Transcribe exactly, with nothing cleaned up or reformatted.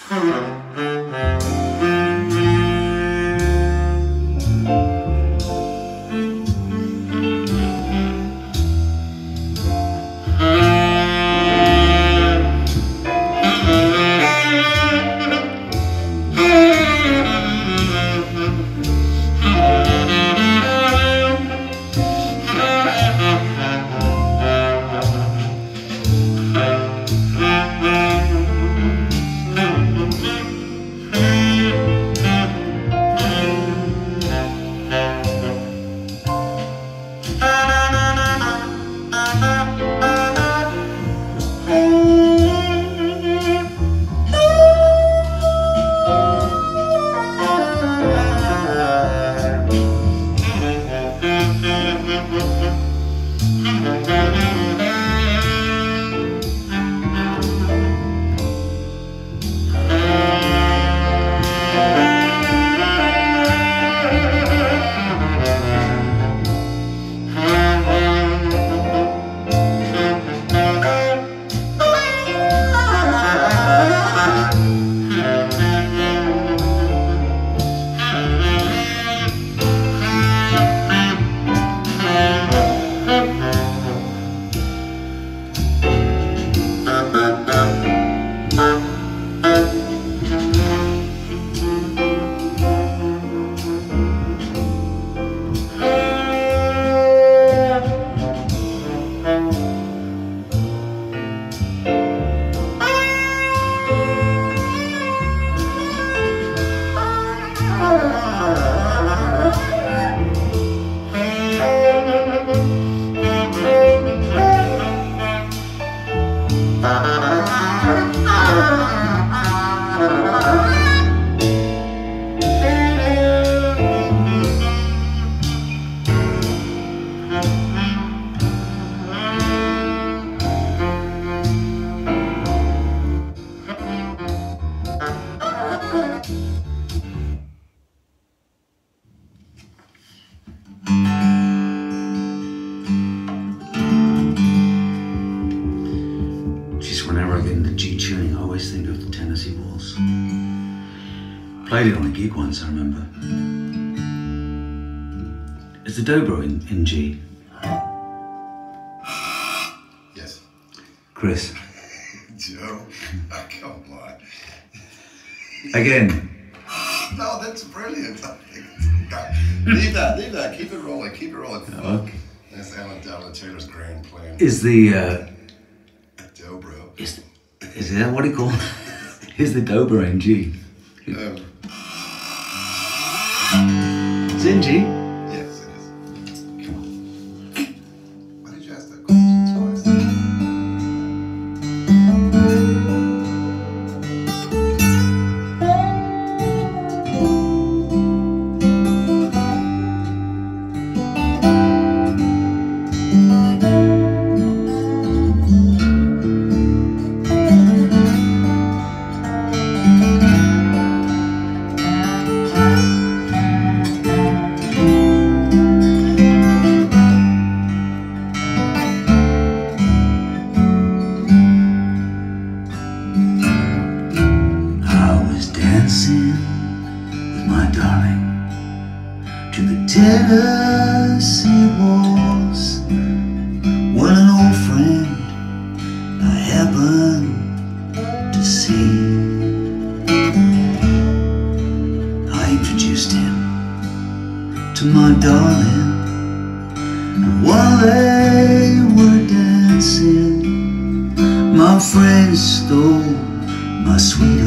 Whenever I get into G tuning, I always think of the Tennessee Waltz. Played it on a gig once, I remember. Is the dobro in, in G? Yes. Chris? Joe, oh, come on. Again? No, that's brilliant. Leave that, leave that. Keep it rolling, keep it rolling. Okay. That's Alan, Alan Taylor's grand plan. Is the... Uh, dobro. Is, is that what he called? Is the dobro in G? Um, it's in G? Yes, it is. Come on. Why did you ask that question twice? Tennessee Waltz, when an old friend I happened to see. I introduced him to my darling, and while they were dancing, my friend stole my sweet